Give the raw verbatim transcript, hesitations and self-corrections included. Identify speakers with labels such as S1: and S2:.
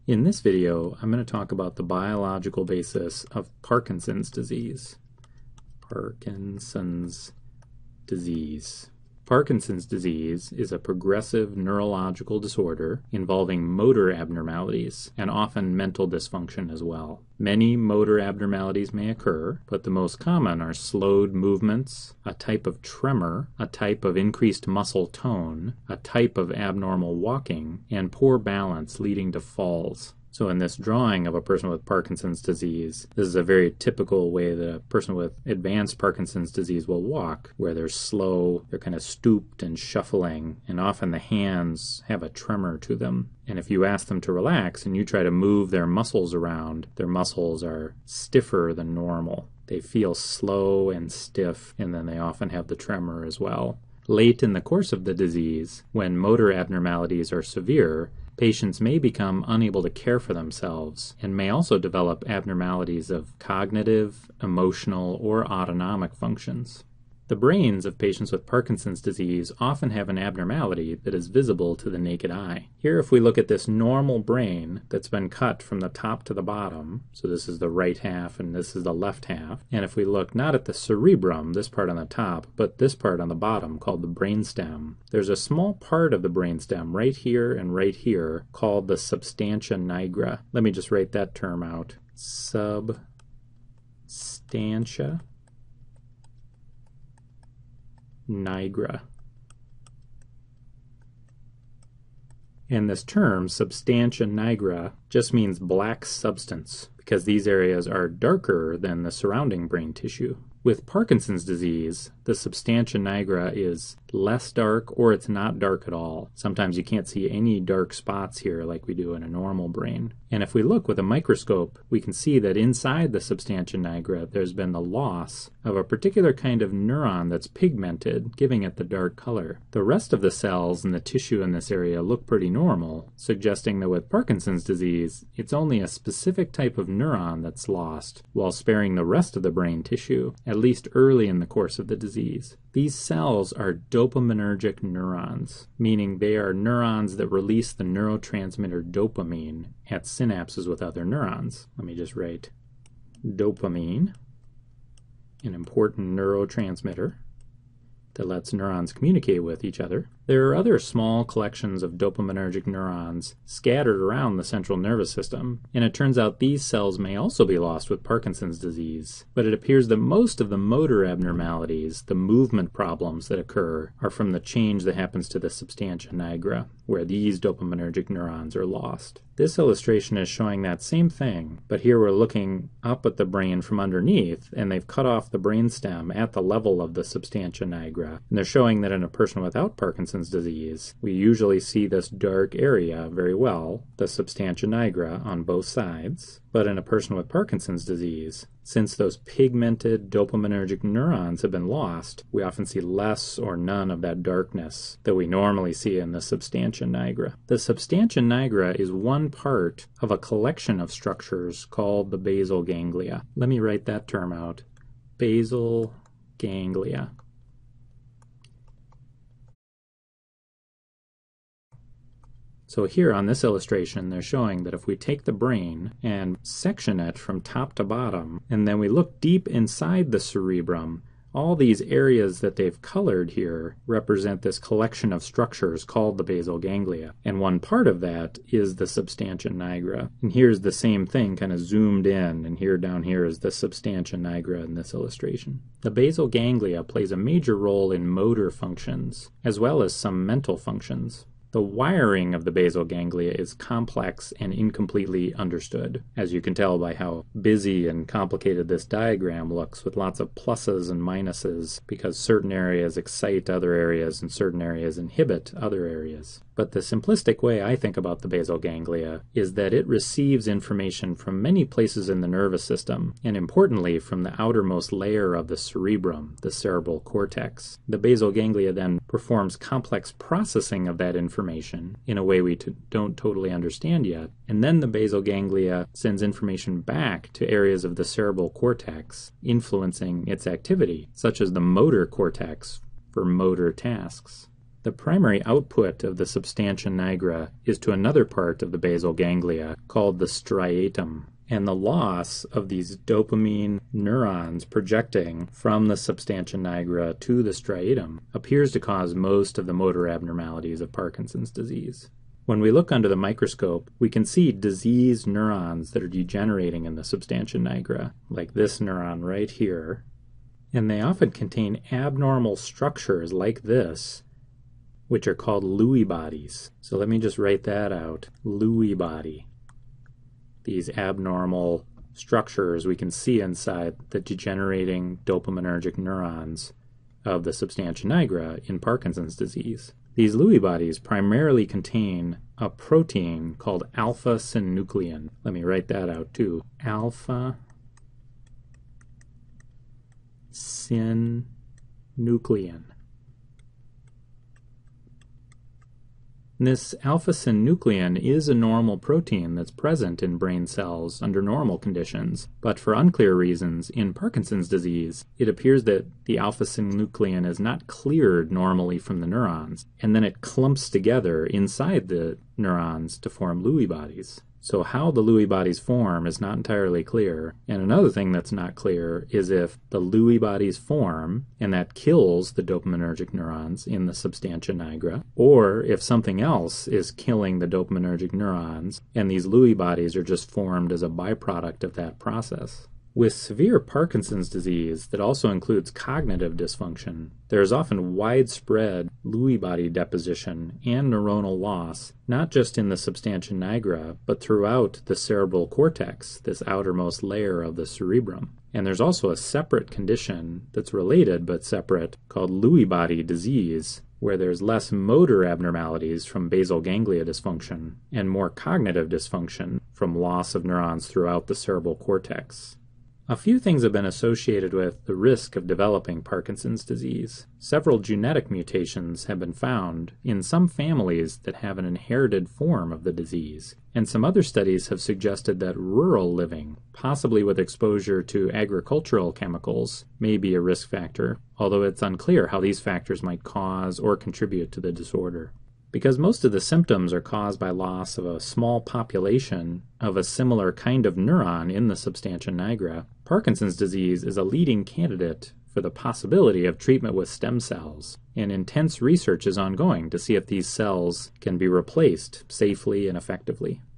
S1: In this video, I'm going to talk about the biological basis of Parkinson's disease. Parkinson's disease. Parkinson's disease is a progressive neurological disorder involving motor abnormalities and often mental dysfunction as well. Many motor abnormalities may occur, but the most common are slowed movements, a type of tremor, a type of increased muscle tone, a type of abnormal walking, and poor balance leading to falls. So in this drawing of a person with Parkinson's disease, this is a very typical way that a person with advanced Parkinson's disease will walk, where they're slow, they're kind of stooped and shuffling, and often the hands have a tremor to them. And if you ask them to relax and you try to move their muscles around, their muscles are stiffer than normal. They feel slow and stiff, and then they often have the tremor as well. Late in the course of the disease, when motor abnormalities are severe, patients may become unable to care for themselves and may also develop abnormalities of cognitive, emotional, or autonomic functions. The brains of patients with Parkinson's disease often have an abnormality that is visible to the naked eye. Here, if we look at this normal brain that's been cut from the top to the bottom, so this is the right half and this is the left half, and if we look not at the cerebrum, this part on the top, but this part on the bottom called the brainstem, there's a small part of the brainstem right here and right here called the substantia nigra. Let me just write that term out. Substantia nigra. And this term, substantia nigra, just means black substance, because these areas are darker than the surrounding brain tissue. With Parkinson's disease, the substantia nigra is less dark or it's not dark at all. Sometimes you can't see any dark spots here like we do in a normal brain. And if we look with a microscope, we can see that inside the substantia nigra there's been the loss of a particular kind of neuron that's pigmented, giving it the dark color. The rest of the cells and the tissue in this area look pretty normal, suggesting that with Parkinson's disease, it's only a specific type of neuron that's lost, while sparing the rest of the brain tissue, at least early in the course of the disease. These cells are dopaminergic neurons, meaning they are neurons that release the neurotransmitter dopamine at synapses with other neurons. Let me just write dopamine, an important neurotransmitter that lets neurons communicate with each other. There are other small collections of dopaminergic neurons scattered around the central nervous system, and it turns out these cells may also be lost with Parkinson's disease. But it appears that most of the motor abnormalities, the movement problems that occur, are from the change that happens to the substantia nigra, where these dopaminergic neurons are lost. This illustration is showing that same thing, but here we're looking up at the brain from underneath, and they've cut off the brainstem at the level of the substantia nigra. And they're showing that in a person without Parkinson's disease, we usually see this dark area very well, the substantia nigra on both sides. But in a person with Parkinson's disease, since those pigmented dopaminergic neurons have been lost, we often see less or none of that darkness that we normally see in the substantia nigra. The substantia nigra is one part of a collection of structures called the basal ganglia. Let me write that term out. Basal ganglia. So here on this illustration, they're showing that if we take the brain and section it from top to bottom, and then we look deep inside the cerebrum, all these areas that they've colored here represent this collection of structures called the basal ganglia. And one part of that is the substantia nigra. And here's the same thing kind of zoomed in, and here down here is the substantia nigra in this illustration. The basal ganglia plays a major role in motor functions, as well as some mental functions. The wiring of the basal ganglia is complex and incompletely understood, as you can tell by how busy and complicated this diagram looks, with lots of pluses and minuses, because certain areas excite other areas and certain areas inhibit other areas. But the simplistic way I think about the basal ganglia is that it receives information from many places in the nervous system, and importantly from the outermost layer of the cerebrum, the cerebral cortex. The basal ganglia then performs complex processing of that information in a way we t- don't totally understand yet, and then the basal ganglia sends information back to areas of the cerebral cortex, influencing its activity, such as the motor cortex for motor tasks. The primary output of the substantia nigra is to another part of the basal ganglia called the striatum, and the loss of these dopamine neurons projecting from the substantia nigra to the striatum appears to cause most of the motor abnormalities of Parkinson's disease. When we look under the microscope, we can see diseased neurons that are degenerating in the substantia nigra, like this neuron right here, and they often contain abnormal structures like this, which are called Lewy bodies. So let me just write that out, Lewy body. These abnormal structures we can see inside the degenerating dopaminergic neurons of the substantia nigra in Parkinson's disease. These Lewy bodies primarily contain a protein called alpha-synuclein. Let me write that out too. Alpha-synuclein. This alpha-synuclein is a normal protein that's present in brain cells under normal conditions, but for unclear reasons, in Parkinson's disease, it appears that the alpha-synuclein is not cleared normally from the neurons, and then it clumps together inside the neurons to form Lewy bodies. So how the Lewy bodies form is not entirely clear, and another thing that's not clear is if the Lewy bodies form, and that kills the dopaminergic neurons in the substantia nigra, or if something else is killing the dopaminergic neurons, and these Lewy bodies are just formed as a byproduct of that process. With severe Parkinson's disease that also includes cognitive dysfunction, there is often widespread Lewy body deposition and neuronal loss, not just in the substantia nigra, but throughout the cerebral cortex, this outermost layer of the cerebrum. And there's also a separate condition that's related but separate called Lewy body disease, where there's less motor abnormalities from basal ganglia dysfunction and more cognitive dysfunction from loss of neurons throughout the cerebral cortex. A few things have been associated with the risk of developing Parkinson's disease. Several genetic mutations have been found in some families that have an inherited form of the disease, and some other studies have suggested that rural living, possibly with exposure to agricultural chemicals, may be a risk factor, although it's unclear how these factors might cause or contribute to the disorder. Because most of the symptoms are caused by loss of a small population of a similar kind of neuron in the substantia nigra, Parkinson's disease is a leading candidate for the possibility of treatment with stem cells, and intense research is ongoing to see if these cells can be replaced safely and effectively.